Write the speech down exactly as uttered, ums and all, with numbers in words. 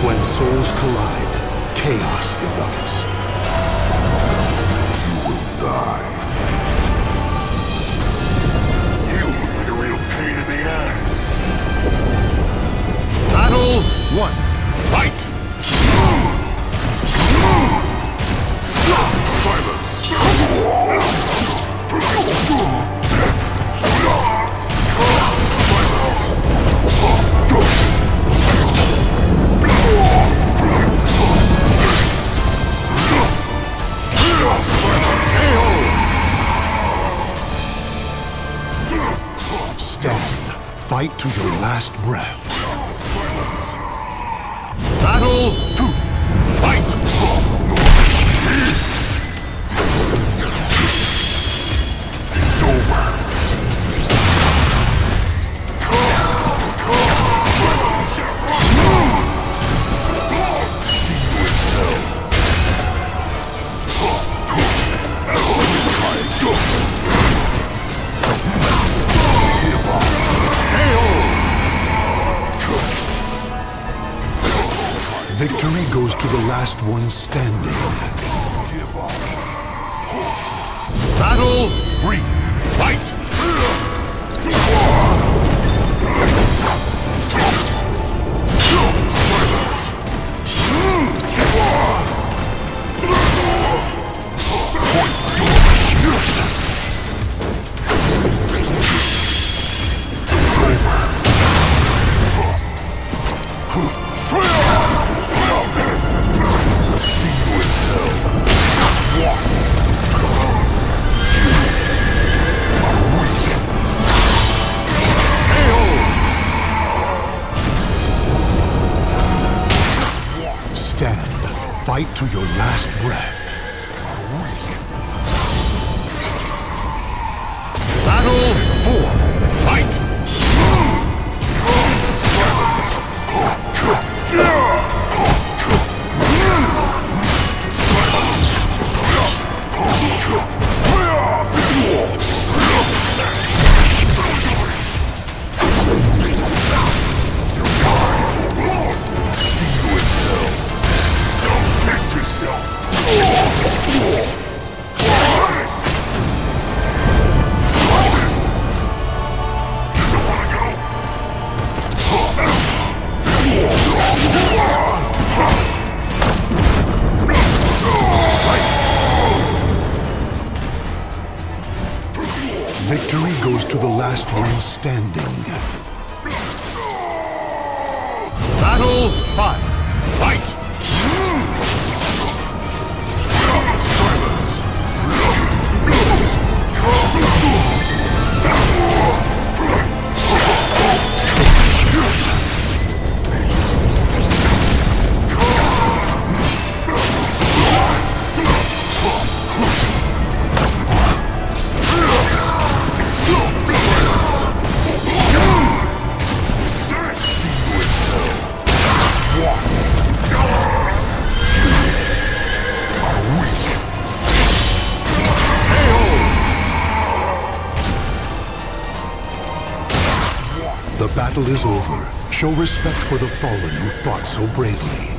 When souls collide, chaos erupts. You will die. You look like a real pain in the ass. Battle one. Fight! Silence! Stand. Fight to your last breath. Battle two. Fight! It's over. Silence! See you in hell. Give up. Victory goes to the last one standing. Give up. Battle three. Fight! Silence! It's over. See you in hell. Watch. You are weak. Stand. Fight to your last breath. Are weak. Battle four. Fight. Silence. See you in hell. Don't miss yourself. Victory goes to the last one standing. Battle five. Fight! Silence! The battle is over. Show respect for the fallen who fought so bravely.